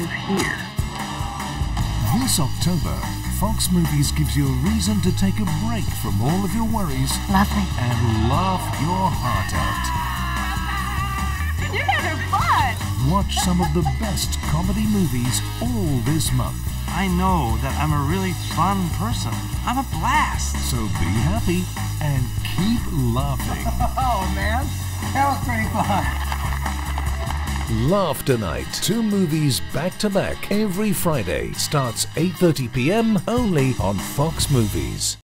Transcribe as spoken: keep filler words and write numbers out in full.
live here. This October, Fox Movies gives you a reason to take a break from all of your worries. Lovely. And laugh your heart out. You guys are fun! Watch some of the best comedy movies all this month. I know that I'm a really fun person. I'm a blast. So be happy and keep laughing. Oh man, that was pretty fun. Laughter Night. Two movies back to back every Friday. Starts eight thirty p m only on Fox Movies.